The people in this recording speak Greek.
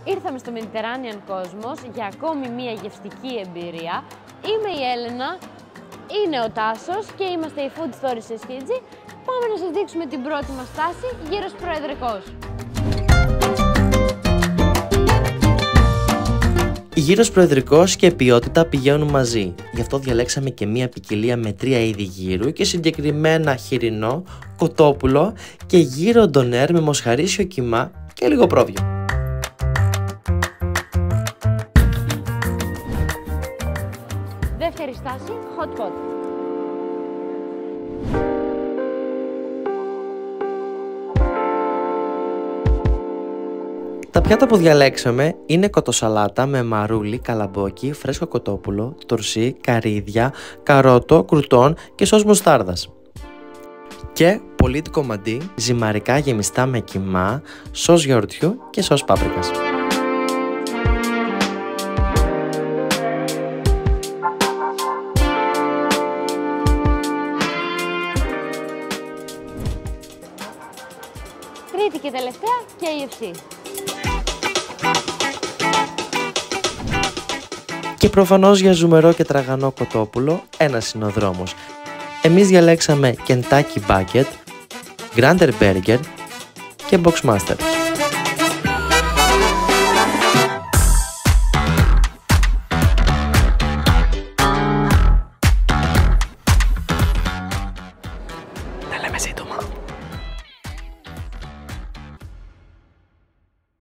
Ήρθαμε στο Mediterranean Cosmos για ακόμη μία γευστική εμπειρία. Είμαι η Έλενα, είναι ο Τάσος και είμαστε οι Food Stories SKG. Πάμε να σας δείξουμε την πρώτη μας στάση, γύρος Προεδρικός. Γύρος Προεδρικός και ποιότητα πηγαίνουν μαζί. Γι' αυτό διαλέξαμε και μία ποικιλία με 3 είδη γύρου και συγκεκριμένα χοιρινό, κοτόπουλο και γύρο ντονέρ με μοσχαρίσιο κιμά και λίγο πρόβιο. Δεύτερη στάση, hot pot. Τα πιάτα που διαλέξαμε είναι κοτοσαλάτα με μαρούλι, καλαμπόκι, φρέσκο κοτόπουλο, τορσί, καρύδια, καρότο, κρουτόν και σως μουστάρδας. Και πολίτικο μαντί, ζυμαρικά γεμιστά με κιμά, σως γιαουρτιού και σως πάπρικας. Τρίτη και τελευταία, KFC. Και προφανώς για ζουμερό και τραγανό κοτόπουλο, ένας είναι ο δρόμος. Εμείς διαλέξαμε Kentucky Bucket, Grander Burger και Boxmaster.